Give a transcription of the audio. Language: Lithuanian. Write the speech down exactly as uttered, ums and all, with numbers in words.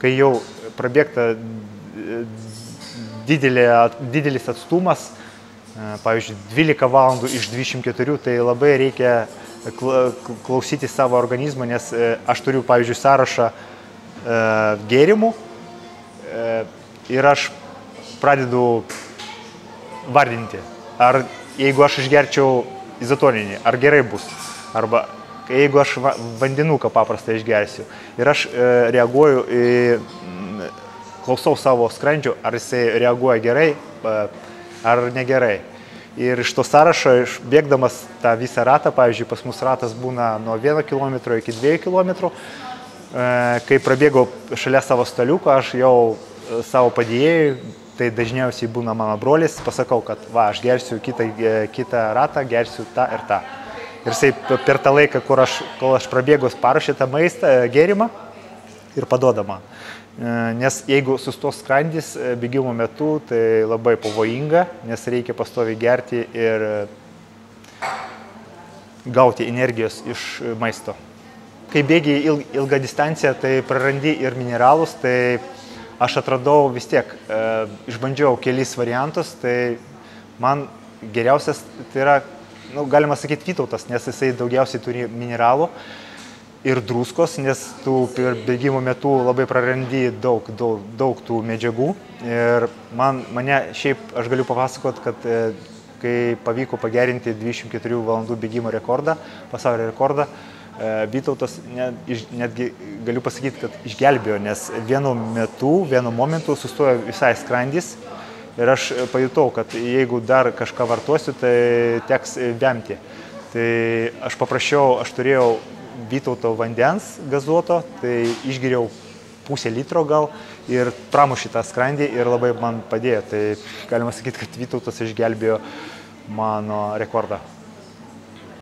kai jau prabėgta didelė, didelis atstumas, pavyzdžiui, dvylika valandų iš dvidešimt keturių, tai labai reikia klausyti savo organizmą, nes aš turiu, pavyzdžiui, sąrašą gėrimų ir aš pradedu vardinti, ar jeigu aš išgerčiau izotoninį, ar gerai bus, arba jeigu aš vandenuką paprastai išgersiu. Ir aš reaguoju, į, klausau savo skrandžio, ar jisai reaguoja gerai, ar negerai. Ir iš to sąrašo, bėgdamas tą visą ratą, pavyzdžiui, pas mus ratas būna nuo vieno kilometro iki dviejų kilometrų, kai prabėgau šalia savo staliuko, aš jau savo padėjėjui, tai dažniausiai būna mano brolis, pasakau, kad va, aš gersiu kitą, kitą ratą, gersiu tą ir tą. Ir jisai per tą laiką, kur aš, kol aš prabėgus, paruošė tą maistą, gėrimą ir paduoda man. Nes jeigu sustos skrandis bėgimo metu, tai labai pavojinga, nes reikia pastoviai gerti ir gauti energijos iš maisto. Kai bėgi ilgą distanciją, tai prarandi ir mineralus, tai aš atradau vis tiek, išbandžiau kelis variantus, tai man geriausias tai yra, nu, galima sakyti, Vytautas, nes jisai daugiausiai turi mineralų ir druskos, nes tu per bėgimo metu labai prarandi daug, daug, daug tų medžiagų. Ir man, mane šiaip, aš galiu papasakoti, kad kai pavyko pagerinti dvidešimt keturių valandų bėgimo rekordą, pasaulio rekordą, Vytautas net, netgi galiu pasakyti, kad išgelbėjo, nes vienu metu, vienu momentu sustojo visai skrandis ir aš pajutau, kad jeigu dar kažką vartosiu, tai teks vemti. Tai aš paprašiau, aš turėjau Vytauto vandens gazuoto, tai išgeriau pusę litro gal ir pramušė tą skrandį ir labai man padėjo. Tai galima sakyti, kad Vytautas išgelbėjo mano rekordą.